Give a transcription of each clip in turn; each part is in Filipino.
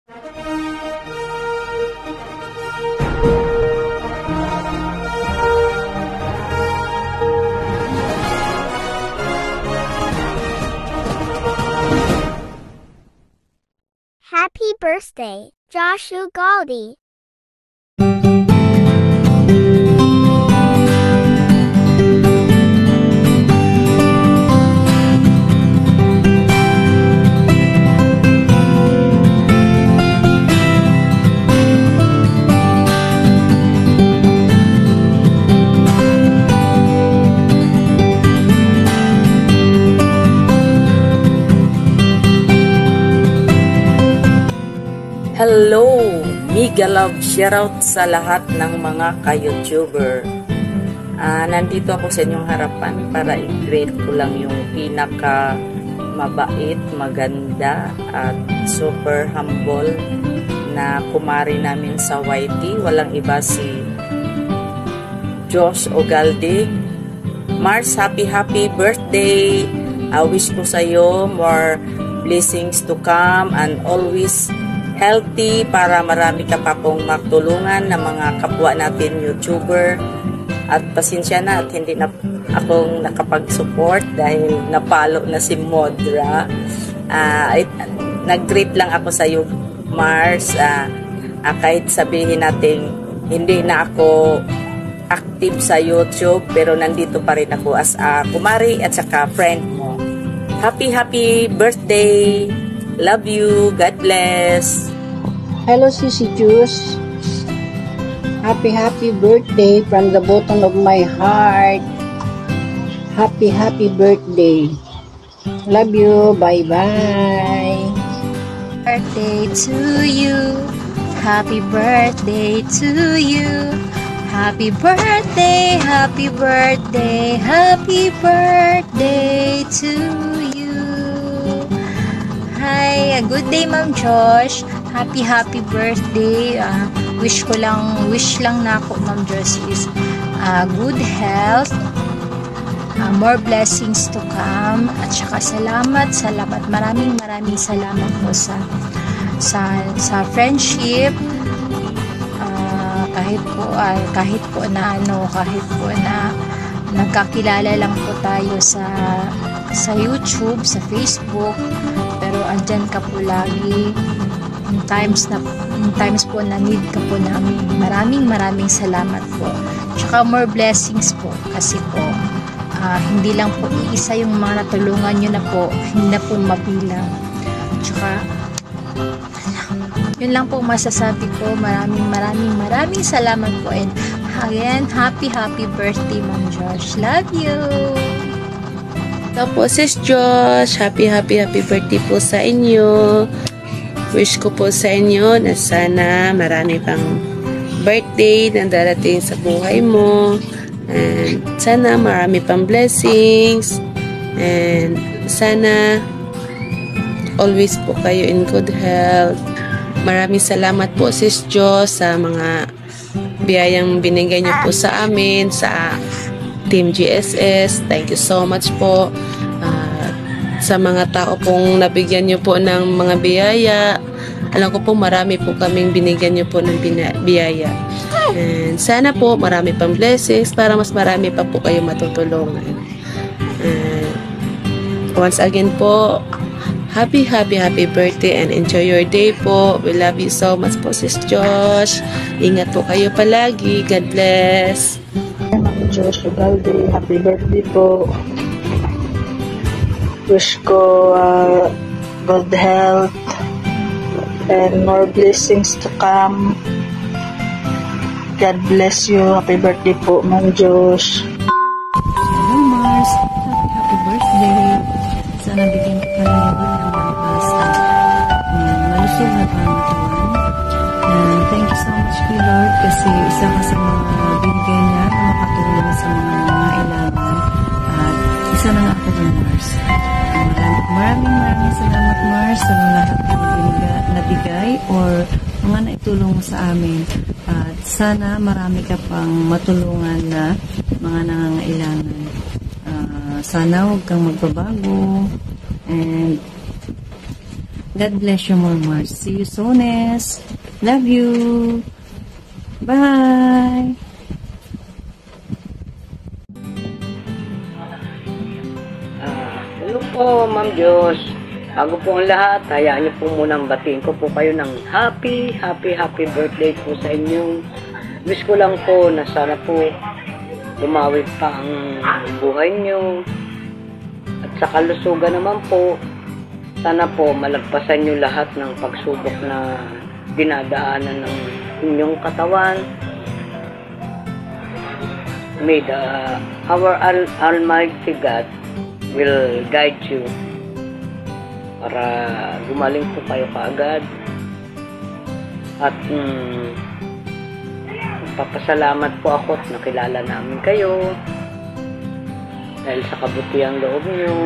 Happy birthday, Josh Ugaldi. Hello! Mega love shoutout sa lahat ng mga ka-YouTuber. Nandito ako sa inyong harapan para i-greet ko lang yung pinaka mabait, maganda at super humble na kumari namin sa YT. Walang iba si Josh Ugaldi. Mars, happy birthday! I wish ko sa iyo more blessings to come and always healthy para marami ka pa pong magtulungan ng mga kapwa natin YouTuber. At pasensya na at hindi na akong nakapag-support dahil napalo na si Modra. Nag-greet lang ako sa iyo, Mars. Kahit sabihin natin hindi na ako active sa YouTube pero nandito pa rin ako as a kumari at saka friend mo. Happy birthday! Love you. God bless. Hello, Sissy Juice. Happy birthday from the bottom of my heart. Happy birthday. Love you. Bye-bye. Birthday to you. Happy birthday to you. Happy birthday to you. Hi, good day, Ma'am Josh. Happy birthday. Wish lang na ako, Ma'am Josh, is good health, more blessings to come, at saka salamat. Maraming salamat po sa friendship. Kahit po na nagkakilala lang po tayo sa YouTube, sa Facebook, pero andyan ka po lagi in times po na need ka po namin. Maraming salamat po. Tsaka more blessings po kasi po hindi lang po iisa yung mga natulungan nyo na po, hindi na po mabilang. Tsaka yun lang po masasabi ko. Maraming salamat po, and again, happy birthday, Ma'am Josh. Love you. Tapos, Sis Josh, happy birthday po sa inyo. Wish ko po sa inyo na sana marami pang birthday na darating sa buhay mo. And sana marami pang blessings. And sana always po kayo in good health. Maraming salamat po, Sis Josh, sa mga biyayang binigay niyo po sa amin, sa Team GSS. Thank you so much po. Sa mga tao pong nabigyan niyo po ng mga biyaya, alam ko po marami po kaming binigyan niyo po ng biyaya. And sana po marami pang blessings para mas marami pa po kayo matutulungan. Once again po, happy birthday and enjoy your day po. We love you so much po, Sis Josh. Ingat po kayo palagi. God bless. Josh Ugaldi, happy birthday po. Wish ko good health and more blessings to come. God bless you. Happy birthday po, Ma'am Josh. Hello, Mars. Happy birthday. Sana bigyan ka ng malakas at malusog na pangatawan. And thank you so much kay Lord kasi isa ka sa mga binigay niya na makatulong sa mga nangailangan. At isa na nga ako din, Mars. Maraming salamat, Mars, sa mga lahat na nabigay or mga naitulong mo sa amin. At sana marami ka pang matulungan na mga nangangailangan. Sana huwag kang magbabago and God bless you more, Mars. See you soonest. Love you. Bye. Hello po, Ma'am Diyos. Bago po ang lahat, hayaan niyo po munang batiin ko po kayo ng happy birthday po sa inyong. Wish ko lang po na sana po umawit pa ang buhay niyo. At sa kalusugan naman po, sana po malagpasan niyo lahat ng pagsubok na dinadaanan ng inyong katawan. May our Almighty God will guide you para gumaling po kayo kaagad. At papasalamat po ako at nakilala namin kayo dahil sa kabutihang loob nyo.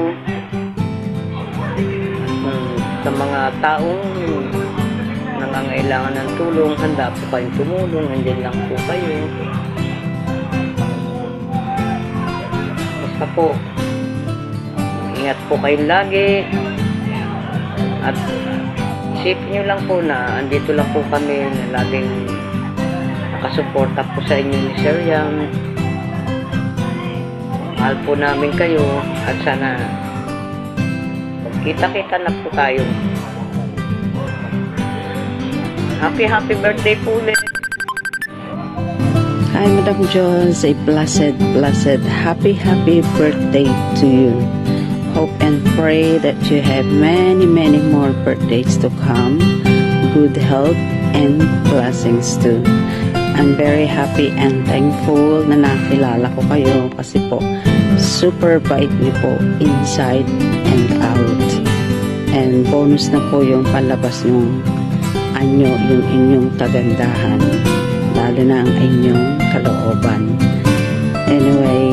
Sa mga taong nangangailangan ng tulong, handa po kayong tumulong, nandiyan lang po kayo. Basta po, ingat po kayo lagi. At isipin nyo lang po na andito lang po kami na laging nakasuporta po sa inyo ni Sir Yang. Mahal po namin kayo at sana kita-kita na po tayo. Happy birthday po ulit. Hi, Madam Jones. A blessed, happy birthday to you. Hope and pray that you have many more birthdays to come. Good health and blessings too. I'm very happy and thankful na nakilala ko kayo kasi po super bait niyo po inside and out. And bonus na po yung palabas ng anyo, yung inyong kagandahan, lalo na ang inyong kalooban. Anyway,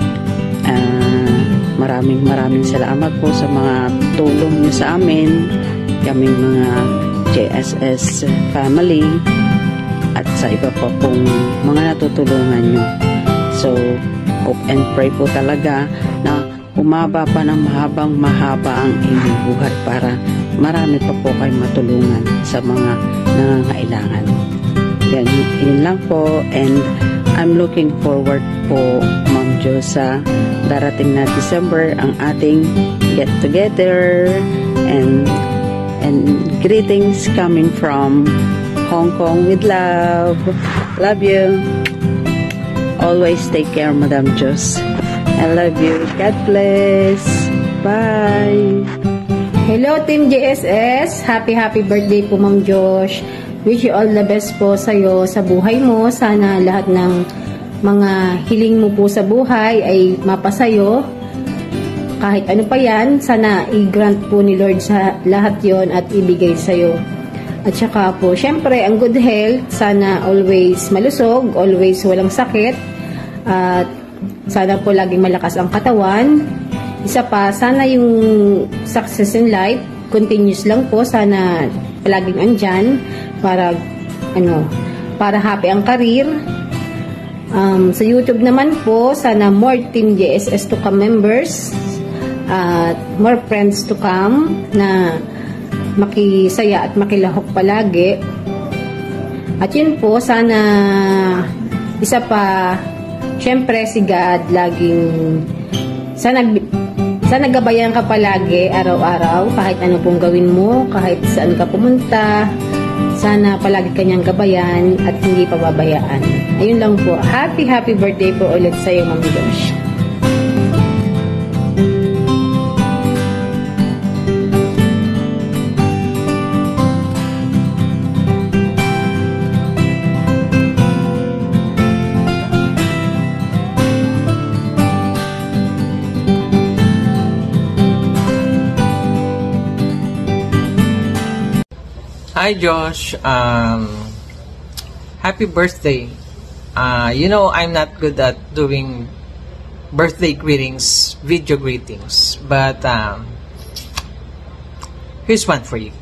maraming salamat po sa mga tulong niyo sa amin, kaming mga JSS family, at sa iba pa pong mga natutulungan nyo. So, hope and pray po talaga na umaba pa ng mahaba ang inyong buhay para marami pa po kayong matulungan sa mga nangangailangan. Yun lang po, and I'm looking forward po, Ma'am Jo, sa darating na December, ang ating get together, and greetings coming from Hong Kong with love. Love you. Always take care, Madam Jos. I love you. God bless. Bye. Hello, Team JSS. Happy birthday po, Ma'am Josh. Wish you all the best po sa'yo sa buhay mo. Sana lahat ng mga hiling mo po sa buhay ay mapasayo. Kahit ano pa yan, sana i-grant po ni Lord sa lahat yon at ibigay sa'yo. At saka po, syempre, ang good health, sana always malusog, always walang sakit. At sana po laging malakas ang katawan. Isa pa, sana yung success in life, continuous lang po. Sana palaging andyan para happy ang career. Sa YouTube naman po, sana more Team JSS to come members at more friends to come na makisaya at makilahok palagi. At yun po, sana isa pa, syempre si God laging sana gabayan ka palagi araw-araw, kahit ano pong gawin mo, kahit saan ka pumunta, sana palagi kanyang gabayan at hindi pababayaan. Ayun lang po. Happy birthday po ulit sa iyo, Ma'am Josh. Hi Josh, happy birthday. I'm not good at doing birthday greetings, video greetings, but here's one for you.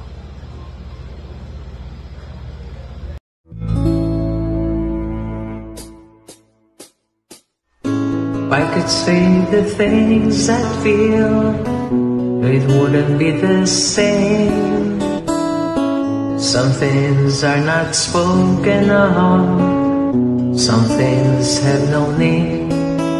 If I could say the things I feel, it wouldn't be the same. Some things are not spoken of, some things have no name.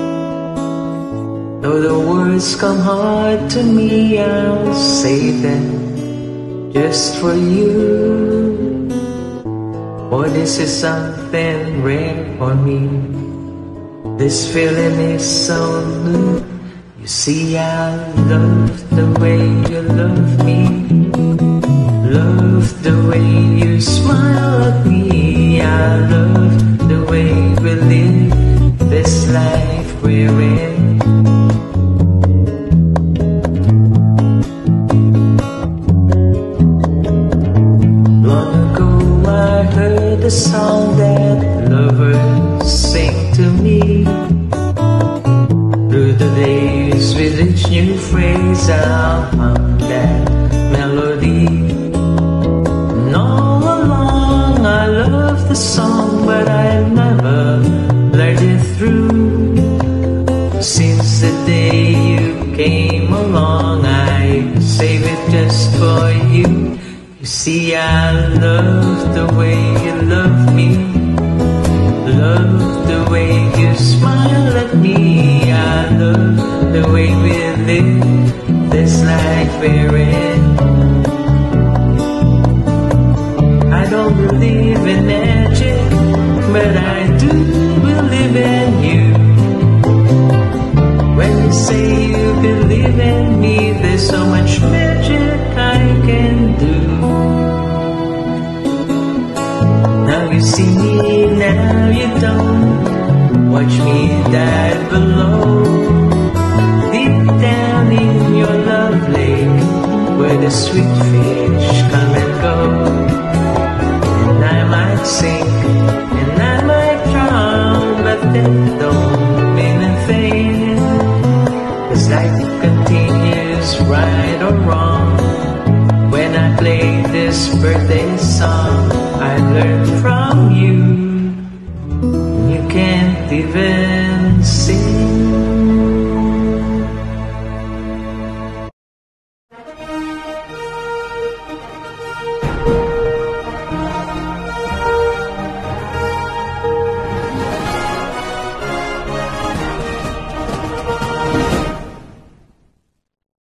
Though the words come hard to me, I'll say them just for you. For this is something rare for me. This feeling is so new. You see, I love the way you love me, love the way you smile at me. I love the way we live this life we're in. Long ago I heard a song that lovers sing to me. Through the days with each new phrase I'll hum that melody. And all along I love the song, but I never learned it through. Since the day you came along, I save it just for you. You see, I love the way you love me, love the way you smile at me. I love the way we live this life we're in. I don't believe in magic, but I do believe in you. When you say you believe in me, there's so much magic I can do. Now you see me, now you don't. Watch me dive below, deep down in your love lake, where the sweet fish come and go. And I might sink, and I might drown, but that don't mean a thing. 'Cause life continues, right or wrong. When I play this birthday song, I learned from you. You can't even sing